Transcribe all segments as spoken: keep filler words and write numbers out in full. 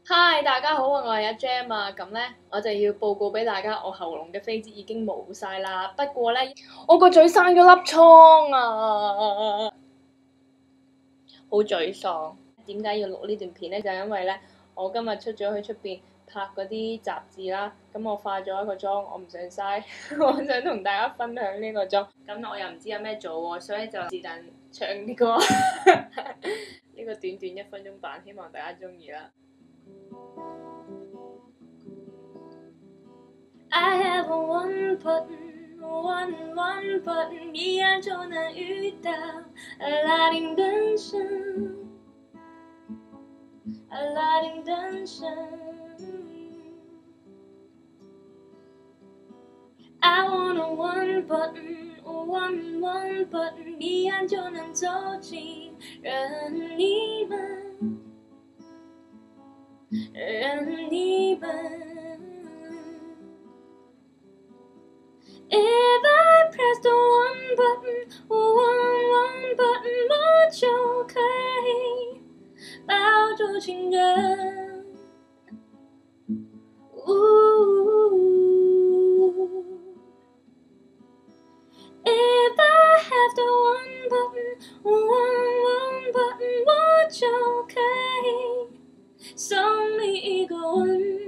嗨，大家好啊，我係阿 G E M 啊，咁咧我就要報告俾大家，我喉嚨嘅痱子已經冇晒啦。不過咧，我個嘴生咗粒瘡啊，好沮喪。點解要錄呢段片咧？就係因為咧，我今日出咗去出邊拍嗰啲雜誌啦，咁我化咗一個妝，我唔想嘥，我想同大家分享呢個妝。咁我又唔知有咩做喎，所以就是但唱呢個呢個短短一分鐘版，希望大家中意啦。I have a one button, one one button， 一按就能遇到阿拉丁灯神，阿拉丁灯神。I want a one button, one one button， 一按就能走进人你们，人你们。If I press the one button, one one button， 我就可以抱住情人。If I have the one button, one one button， 我就可以送你一个吻。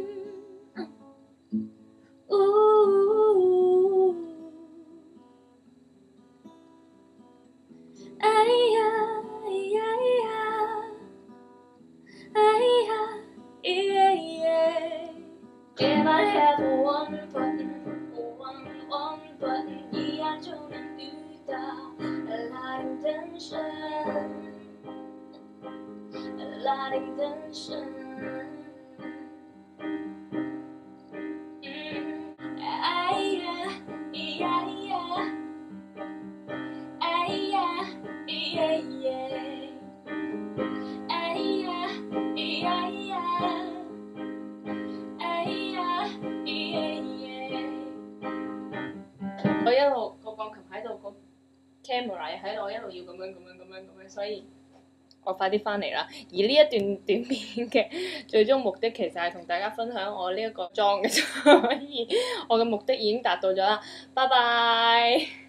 哎呀哎呀哎呀耶耶 If I have a one button, one one button， 一按就能遇到阿拉丁灯神，阿拉丁灯神。嗯，哎呀呀呀，哎呀。Yeah, yeah. 哎呀呀呀，哎呀耶耶。我一路個鋼琴喺度，個 camera 喺度，我一路要咁樣咁樣咁樣咁樣，所以我快啲翻嚟啦。而呢一段短片嘅最終目的其實係同大家分享我呢一個妝嘅，所以我嘅目的已經達到咗啦。拜拜。